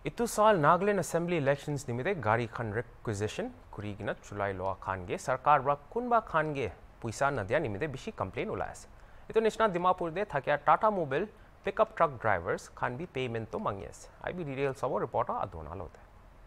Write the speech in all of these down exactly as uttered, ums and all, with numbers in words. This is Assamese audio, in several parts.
Itu saal Nagaland Assembly elections nimite gari khan requisition kuri gina chulai loa khan ge sarkar ra kunba khan ge puisa nadia nimite bishi complain ula ase. Itu National Dimapur de thakya Tata Mobile pickup truck drivers khan bi payment to mangi ase. I be details sabo reporter adona lote.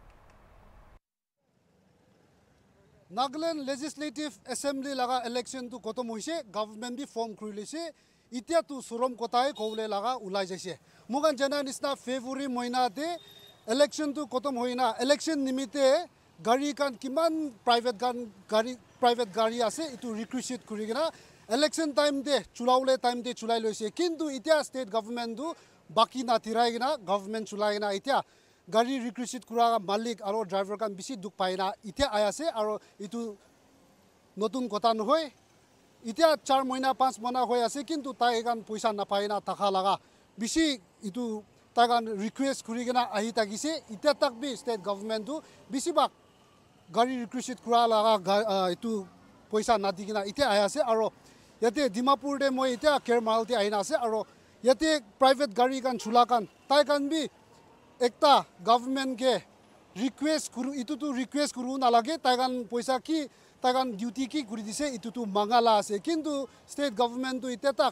Nagaland Legislative Assembly laga election tu kotom hoise government bi form kuri lise itia tu surom kotai koule laga ulai jaise mugan jana nisna February moina de election tu kotom hoina election nimite gari kan kiman private gan gari private gari ase itu requisite kuri gina election time de chulaule time de chulai loise kintu itia state government du baki na tirai gina government chulai gina itia gari requisite kura malik aro driver kan bisi duk paina itia ayase aro itu notun kota nohoi itia char moina panch mona hoi ase kintu tai kan poisa na paina takha laga bisi itu tagan request kuri gina ahi tagise itia tak bi state government du bisi bak gari requisite kura laga itu poisa na digina itia ayase aro yate Dimapur de moi itia kermal te aina ase aro yate private gari kan chula kan tai kan bi ekta government ke request kuru itu tu request kuru na lage tagan poisa ki tagan duty ki kuri dise itu tu mangala ase kintu state government tu itetak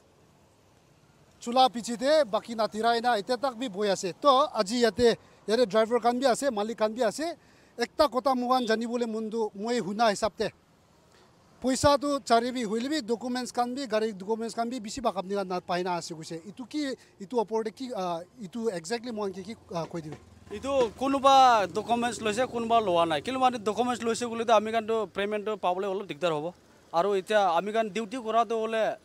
chula pichite baki na tirai na itetak bi boy ase to aji yate yare driver kan bi ase malik kan bi ase ekta kota mugan jani bole mundu moi huna hisapte poisa tu charibi huilbi documents kan bi gari documents kan bi bisi bakap ni na paina ase guse itu ki itu oporde ki itu exactly mon ki ki koi dibe itu konuba documents loise konuba loa nai kilu mane documents loise gule to ami kan to payment to pabole holo dikdar hobo aru eta ami kan duty kora to hole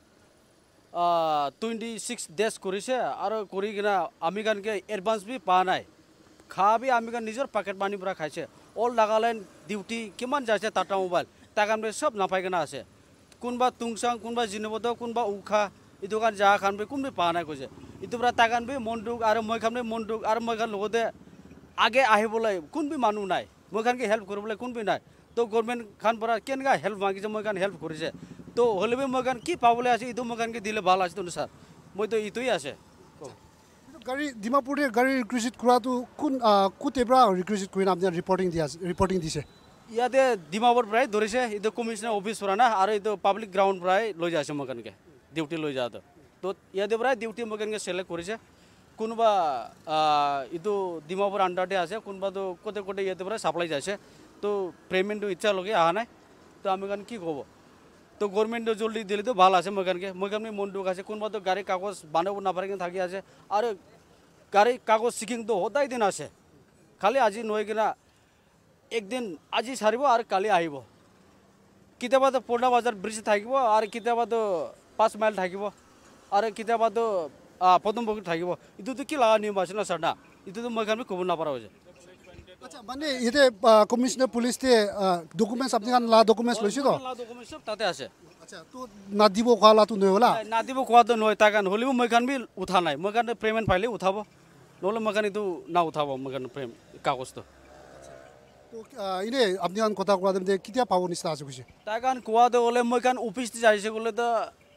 twenty-six days korise aru kori gina ami kan ke advance bi pa nai kha bi ami kan nijor pocket money pura khaise all Nagaland duty kiman jaise Tata Mobile takan be sob napai gana ase kunba tungsang kunba jinobodo kunba ukha itu kan ja khan be kunbe pa nai koise itu pura takan be monduk aru moi khamne monduk aru moi kan logode age ahibole kunbi manu nai moi kan ke help koribole kunbi nai to government khan pura kenga help mangise moi kan help korise to holebe moi kan ki pabole ase itu moi kan ke dile bhal ase to sir moi to itui ase gari Dimapur de gari requisite kura tu kun kutebra requisite kuina apni reporting dia reporting dise ইয়াতে Dimapur prai dorise itu commissioner office pura na aru itu public ground prai loi jase moi kan ke duty loi ja to to ইয়াতে prai duty moi kan ke select korise kunba itu Dimapur under de ase kunba to kote kote ইয়াতে prai supply jase to payment to icha loge aha nai to ami kan ki kobo to government to joldi dile to bhal ase moi kan ke moi kan me monduk ase kunba to gari kagoj banabo na pare thaki ase aru gari kagoj seeking to hodai din ase khali aji noi gina একদিন আজি সারিব আর কালি আহিব কিতাবা তো পড়না বাজার ব্রিজ থাকিব আর কিতাবা তো পাঁচ মাইল থাকিব আর কিতাবা তো পদম বগি থাকিব ইটো তো কি লাগা নিয়ম আছে না স্যার না ইটো তো মই খান কব না পারা হইছে আচ্ছা মানে ইতে কমিশনার পুলিশ তে ডকুমেন্টস আপনি কান লা ডকুমেন্টস লইছি তো লা ডকুমেন্টস সব তাতে আছে আচ্ছা তো না দিব কোলা তো নয় হলা না দিব কোয়া তো নয় তাকান হলিব মই খান বি উঠা নাই মই খান পেমেন্ট ফাইলে উঠাব নহলে মই খান ইটো না উঠাব মই খান প্রেম কাগজ তো তো ইনে আপনি কান কথা কোয়া দেন কিতিয়া পাবো নিস্তা আছে কইছে তাই কান কোয়া দে হলে মই কান অফিস যাইছে গলে তো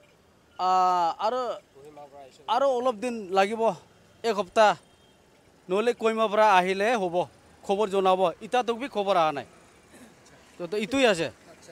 আর আর অলপ দিন লাগিব এক সপ্তাহ নহলে কইমা পৰা আহিলে হবো খবর জনাব ইটা তোক বি খবর আহা নাই তো তো ইতুই আছে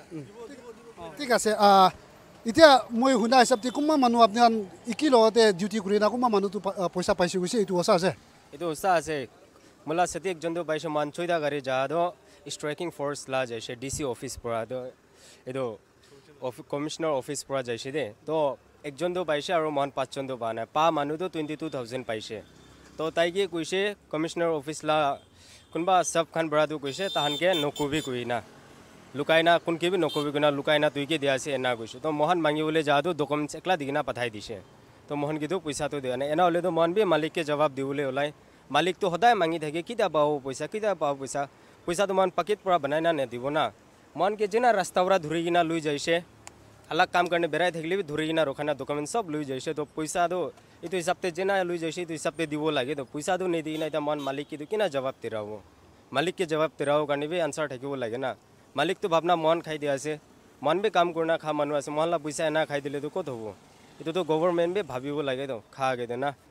ঠিক আছে ইতিয়া মই হুনা হিসাবতে কুমা মানুহ আপনি ইকি লগতে ডিউটি কৰি না কুমা মানুহ তো পয়সা পাইছে গৈছে ইটো ওসা আছে itu usa ase mula sati ekjon do paise man choida gari ja do striking force la jaise D C office pura do edo commissioner office pura jaise de to ekjon do paise aru man pachjon do bana pa manu do twenty-two thousand paise to tai ki koise commissioner office la kunba sab khan bra do koise tahan ke nokubi kuina lukaina kun ke bi nokubi kuina lukaina tui ke dia ase ena koise to mohan mangi bole ja do documents ekla digina pathai dise to mohan ki do paisa to de na ena hole to mohan bi malik ke jawab diule olai মালিক তো সদায় মাঙি থাকে কিটা পাও পয়সা কিটা পাও পয়সা পয়সা তো মান পকেট পৰা বনাই না নে দিব না মান के जेना रास्ता পৰা ধৰি কিনা লৈ যাইছে अलग काम करने बेराय থাকিলে भी ধৰি কিনা ৰখানা ডকুমেন্ট সব লৈ যাইছে তো পয়সা তো ইটো হিসাবতে जेना লৈ যাইছে ইটো হিসাবতে দিব লাগে তো পয়সা তো নেদি না এটা মান মালিক কি তো কিনা জবাব তেৰাও মালিক के জবাব তেৰাও কাৰণে भी आंसर থাকিব লাগে না মালিক তো ভাবনা মন খাই দিয়া আছে মন भी काम करना खा মানুহ আছে মহলা পয়সা না খাই দিলে তো কত হবো ইটো তো গভর্নমেন্ট भी ভাবিব লাগে তো খা গে না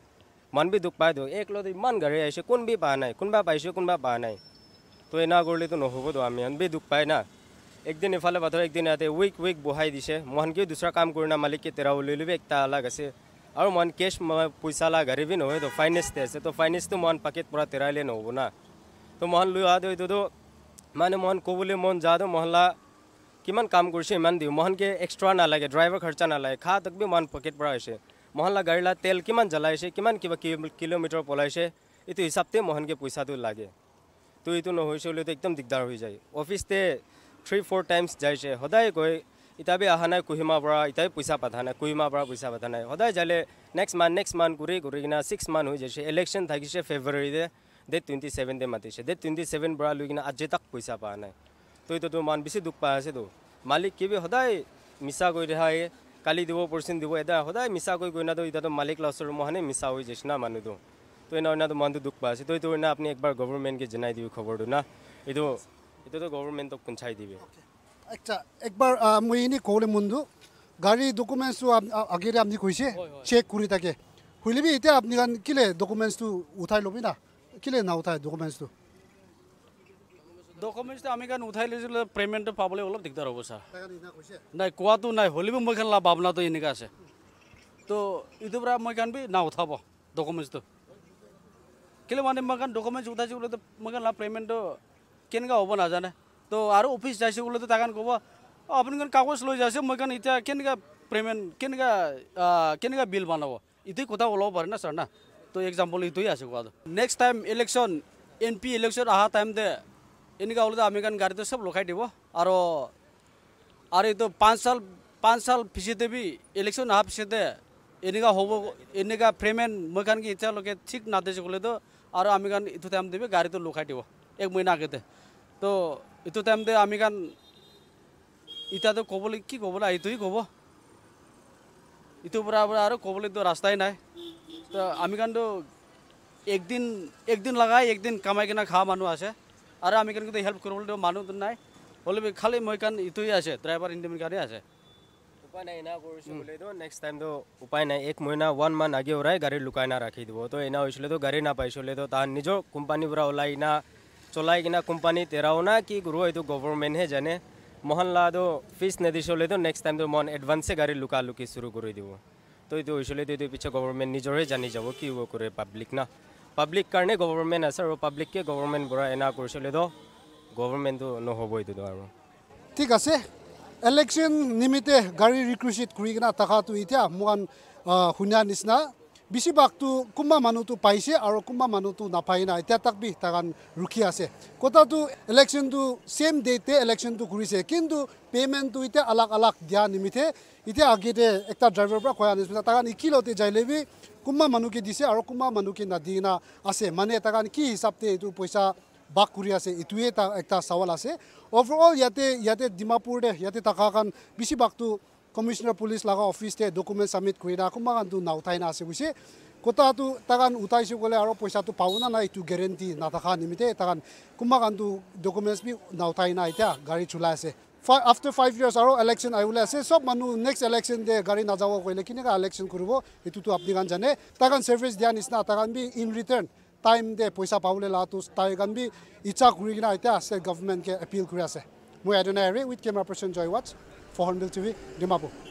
মান বি দুখ পায় তো একলত ইমান গাড়ী আহিছে কোন বি পা নাই কোনোবা পাইছে কোনোবা পা নাই তো এনা কৰিলেতো নহ'বতো আমি বি দুখ পায় না একদিন ইফালে বাথৰ একদিন ইয়াতে উইক উইক বহাই দিছে মহানকেও দুসৰা কাম কৰি না মালিককে তেৰা উলাই ল'বি একটা আলাগ আছে আৰু মহান কেছ পইচা লা গাড়ী বি নহয় তো ফাইনেন্সতে আছে তো ফাইনেন্সটো মহান পাকেট পৰা তেৰাইলে নহ'ব না তো মহান লৈ অহা এইটোতো মানে মহান ক'বলৈ মন যাওঁ মহলা কিমান কাম কৰিছে ইমান দিওঁ মহানকে এক্সট্ৰা নালাগে ড্ৰাইভাৰ খৰচা নালাগে খা তক বি মহান পকেট পৰা হৈছে মহলা গাড়ীলা তেল কিমান জ্বলাইছে কিমান কিবা কিলোমিটাৰ পলাইছে এইটো হিচাপতে মহানকে পইচাটো লাগে তো এইটো নহৈছে হ'লেতো একদম দিগদাৰ হৈ যায় অফিচতে থ্ৰী ফ'ৰ টাইমছ যাইছে সদায় গৈ ইতাবি অহা নাই কুহিমাৰ পৰা ইতাই পইচা পাঠা নাই কুহিমাৰ পৰা পইচা পাঠা নাই সদায় যালে নেক্সট মান্থ নেক্সট মান্থ কৰি কৰি কিনা ছিক্স মান্থ হৈ যাইছে ইলেকশ্যন থাকিছে ফেব্ৰুৱাৰীতে ডেট টুৱেণ্টি ছেভেনতে মাতিছে ডেট টুৱেণ্টি ছেভেন পৰা লৈ কিনে আজি তাক পইচা পোৱা নাই তো এইটোতো মান বেছি দুখ পাই আছেতো মালিক কিবি সদায় মিছা কৰি দেখাই কালি দিব পৰচিন দিব এটা সদায় মিছা কৰি গৈ নাতো এতিয়াতো মালিক লাষ্টৰ মহানে মিছা হৈ যাইছে না মানুহটো তো এনে অন্যটো মনটো দুখ পাই আছে তো এইটো না আপুনি একবাৰ গভৰ্ণমেণ্টকে জনাই দিব খবৰটো না এইটো এইটোতো গভৰ্ণমেণ্টক পঞ্চাই দিবে আচ্ছা একবাৰ মই এনে ক'লে মনটো গাড়ী ডকুমেণ্টছটো আগেৰে আপুনি কৈছে চেক কৰি থাকে শুনিবি এতিয়া আপুনি কিলে ডকুমেণ্টছটো উঠাই ল'বি না কিলে না উঠাই ডকুমেণ্টছটো ডকুমেণ্টছটো আমি কাৰণ উঠাই লৈছিলোঁ পে'মেণ্টটো পাবলৈ অলপ দিগদাৰ হ'ব ছাৰ নাই কোৱাটো নাই হ'লেও মই খান লাভ ভাৱনাটো এনেকুৱা আছে তো এইটোৰ পৰা মই কাৰণ বি না উঠাব ডকুমেণ্টছটো কেলৈ মানে মই কাৰণ ডকুমেণ্টছ উঠাইছোঁ বোলে মই কাৰণ লাভ পে'মেণ্টটো কেনেকুৱা হ'ব নাজানে তো আৰু অফিচ যাইছোঁ বোলে তাকান ক'ব আপুনি কাৰণ কাগজ লৈ যাইছে মই কাৰণ এতিয়া কেনেকুৱা পে'মেণ্ট কেনেকুৱা কেনেকুৱা বিল বনাব এইটোৱে কথা ওলাব পাৰে না ছাৰ না তো এক্সাম্পল এইটোৱে আছে কোৱাটো next time election N P election অহা টাইমতে এনেকুৱা হ'লে আমি কাৰণ গাড়ীটো চব লগাই দিব আৰু আৰু এইটো পাঁচ চাল পাঁচ চাল পিছতে বি ইলেকশ্যন অহাৰ পিছতে এনেকুৱা হ'ব এনেকুৱা পে'মেণ্ট মই কাৰণ কি এতিয়ালৈকে ঠিক নাদিছে ক'লেতো আৰু আমি কাৰণ এইটো টাইম দিবি গাড়ীটো লগাই দিব এক মহিনা আগতে তো এইটো টাইমতে আমি কাৰণ এতিয়াতো ক'বলৈ কি ক'বলৈ এইটোৱে ক'ব ইটোৰ পৰা আৰু ক'বলৈতো ৰাস্তাই নাই তো আমি কাৰণতো একদিন একদিন লগাই একদিন কামাই কিনে খোৱা মানুহ আছে আৰু আমি কিন্তু হেল্প কৰিবলৈ মানুহটো নাই হ'লে খালি মই কাৰণ ইটোৱে আছে ড্ৰাইভাৰ ইণ্ডিপেণ্ডেণ্ট গাড়ী আছে উপায় নাই এনা কৰিছোঁ বোলেতো নেক্সট টাইমতো উপায় নাই এক মহিনা ওৱান মান্থ আগে ওৰাই গাড়ী লুকাই না ৰাখি দিব তো এনা হৈছিলেতো গাড়ী নাপাইছিলেতো তাৰ নিজৰ কোম্পানীৰ পৰা ওলাই কিনা চলাই কিনা কোম্পানী তেৰাও না কি কৰোঁ এইটো গভৰ্ণমেণ্টহে জানে মহল্লাটো ফিজ নিদিছিলেতো নেক্সট টাইমতো মন এডভান্সে গাড়ী লুকা লুকি চুৰু কৰি দিব তো এইটো হৈছিলেতো এইটো পিছে গভৰ্ণমেণ্ট নিজৰে জানি যাব কি হ'ব কৰে পাব্লিক না পাব্লিক কাৰণে গভৰ্ণমেণ্ট আছে আৰু পাব্লিককে গভৰ্ণমেণ্ট পৰা এনা কৰিছিলেতো গভৰ্ণমেণ্টটো নহ'ব এইটোতো আৰু ঠিক আছে ইলেকশ্যন নিমিত্তে গাড়ী ৰিকুইজিট কৰি কিনে টকাটো এতিয়া মই শুনাৰ নিচিনা বেছিভাগটো কোনোবা মানুহটো পাইছে আৰু কোনোবা মানুহটো নাপায় না এতিয়া তাক বি তাকান ৰখি আছে কথাটো ইলেকশ্যনটো ছেম ডেটে ইলেকশ্যনটো কৰিছে কিন্তু পে'মেণ্টটো এতিয়া আলাগ আলাগ দিয়া নিমিত্তে এতিয়া আগতে একটা ড্ৰাইভাৰৰ পৰা কৈ আনিছিলে তাকান ইকিলতে যাইলে বি কোনোবা মানুহকে দিছে আৰু কোনোবা মানুহকে নাদি না আছে মানে তাকান কি হিচাপতে এইটো পইচা বাক কৰি আছে এইটোৱে এটা চাৱাল আছে অভাৰঅল ইয়াতে ইয়াতে ডিমাপুৰতে ইয়াতে থকা কাৰণ বেছিভাগটো কমিশনাৰ পুলিচ লগা অফিচতে ডকুমেণ্ট ছাবমিট কৰি না কোনোবা কাৰণটো নাউঠাই না আছে বুজিছে কথাটো তাকান উঠাইছোঁ ক'লে আৰু পইচাটো পাব না নাই এইটো গেৰেণ্টি নাথাকা নিমিত্তে তাকান কোনোবা কাৰণটো ডকুমেণ্টছ বি নাউঠাই না এতিয়া গাড়ী চলাই আছে আফটাৰ ফাইভ ইয়াৰ্ছ আৰু ইলেকশ্যন আহিবলৈ আছে চব মানুহ নেক্সট ইলেকশ্যন দে গাড়ী নাযাব কৰিলে কেনেকৈ ইলেকশ্যন কৰিব এইটোতো আপুনি কাৰণ জানে তাকান ছাৰ্ভিচ দিয়া নিচিনা তাকান বি ইন ৰিটাৰ্ণ টাইম দে পইচা পাবলৈ লাটো তাই কাৰণ বি ইচ্ছা কৰি কিনে এতিয়া ষ্টেট গভৰ্ণমেণ্টকে এপিল কৰি আছে মই Adnai with camera person Joy Watts for Hornbill TV Dimapur